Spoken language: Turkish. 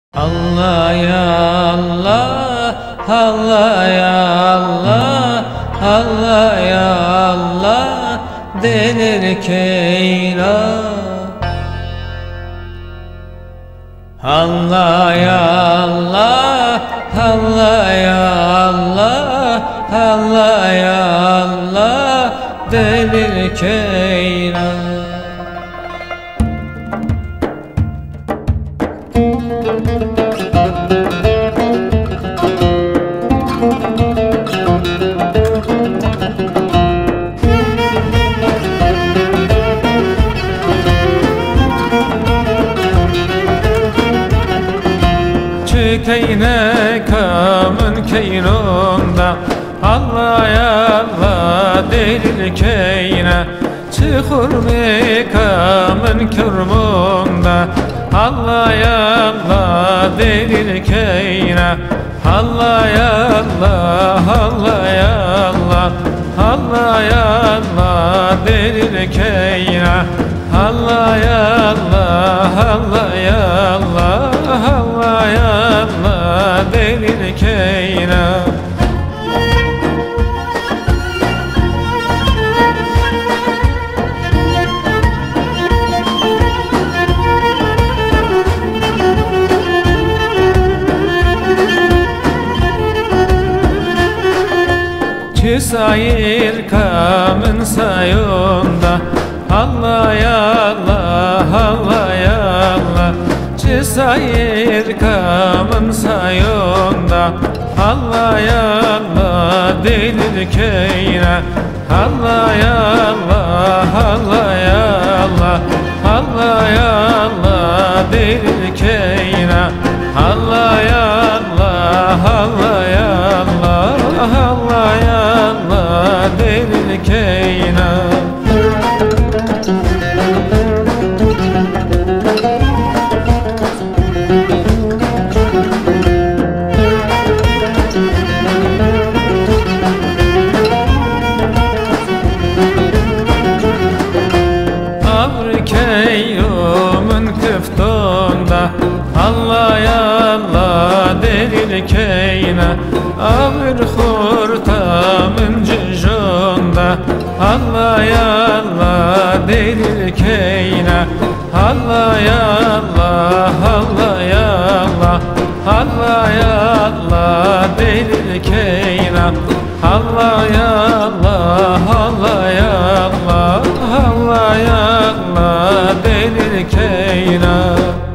Allah ya Allah, Allah ya Allah, Allah ya Allah denir keyna. Allah ya Allah, Allah ya Allah, Allah ya Allah denir keyna. Keyne kamın keynunda Allah ya Allah delil keyne. Çıkır mi kamın kürmunda Allah ya Allah delil keyne. Allah ya Allah, Allah ya Allah, Allah ya Allah delil keyne. Allah ya Allah, Allah ya Allah, Allah ya Allah delil keyne. Çisayir kamın sayında Allah ya Allah, Allah ya Allah. Çisayir kamın sayında Allah ya Allah delil keyne. Allah ya Allah, Allah ya Allah, Allah ya Allah delil keyne. Allah ya Allah, Allah ya Allah, Allah ya Allah delil keyne. Keyrumun kıftonda Allah ya Allah delil keyne. Ağır hurtamın cücunda Allah ya Allah delil keyne. Allah ya Allah, Allah ya Allah, Allah ya Allah delil keyne. Allah ya Allah, Allah ya Allah, Allah ya Allah delil keyne.